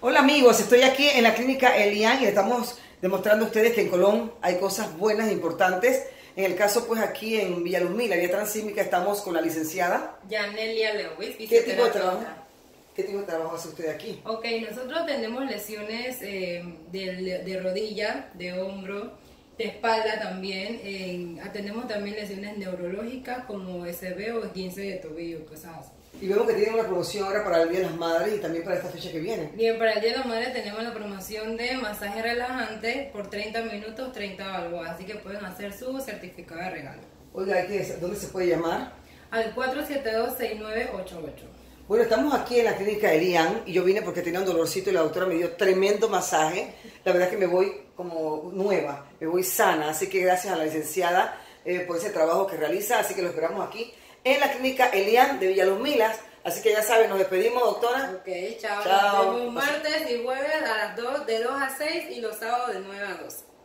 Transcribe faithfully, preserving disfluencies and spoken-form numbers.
Hola amigos, estoy aquí en la clínica Elian y le estamos demostrando a ustedes que en Colón hay cosas buenas e importantes. En el caso, pues aquí en Villaluzmí, la vía transísmica, estamos con la licenciada Yanelia Lewis, ¿Qué tipo de trabajo? fisioterapeuta. ¿Qué tipo de trabajo hace usted aquí? Ok, nosotros tenemos lesiones eh, de, de rodilla, de hombro, de espalda también. Eh, atendemos también lesiones neurológicas como S B o esguince de tobillo, cosas así. Y vemos que tienen una promoción ahora para el Día de las Madres y también para esta fecha que viene. Bien, para el Día de la Madre tenemos la promoción de masaje relajante por treinta minutos, treinta balboas, así que pueden hacer su certificado de regalo. Oiga, hay que, ¿dónde se puede llamar? Al cuatro siete dos, seis nueve ocho ocho. Bueno, estamos aquí en la clínica Elian y yo vine porque tenía un dolorcito y la doctora me dio tremendo masaje. La verdad que me voy como nueva, me voy sana, así que gracias a la licenciada eh, por ese trabajo que realiza, así que lo esperamos aquí en la clínica Elian de Villaluzmí. Así que ya saben, nos despedimos, doctora. Ok, chao. Chao. Nos vemos martes y jueves a las dos, de dos a seis y los sábados de nueve a doce.